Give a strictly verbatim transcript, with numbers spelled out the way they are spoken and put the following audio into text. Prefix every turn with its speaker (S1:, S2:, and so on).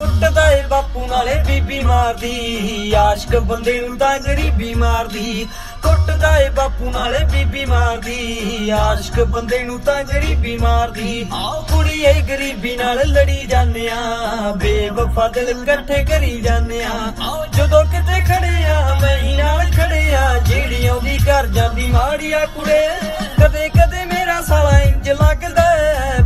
S1: ਕੁੱਟਦਾ ਏ ਬਾਪੂ ਨਾਲੇ ਬੀਬੀ ਮਾਰਦੀ, ਆਸ਼ਕ ਬੰਦੇ ਨੂੰ ਤਾਂ ਗਰੀਬੀ ਮਾਰਦੀ। ਕੁੱਟਦਾ ਏ ਬਾਪੂ ਨਾਲੇ ਬੀਬੀ ਮਾਰਦੀ, ਆਸ਼ਕ ਬੰਦੇ ਨੂੰ ਤਾਂ ਗਰੀਬੀ ਮਾਰਦੀ। ਆਓ ਕੁੜੀਏ ਗਰੀਬੀ ਨਾਲ ਲੜੀ ਜਾਂਦੇ ਆ, ਬੇਵਫਾ ਦਿਲ ਇਕੱਠੇ ਕਰੀ ਜਾਂਦੇ ਆ। ਜਦੋਂ ਕਿਤੇ ਖੜੇ ਆ ਮੈਂ ਹੀ ਨਾਲ ਖੜੇ ਆ, ਜਿਹੜੀ ਆਉਂਦੀ ਘਰ ਜਾਂਦੀ ਮਾੜੀਆ ਕੁੜੇ। ਕਦੇ ਕਦੇ ਮੇਰਾ ਸਾਲਾ ਇੰਜ ਲੱਗਦਾ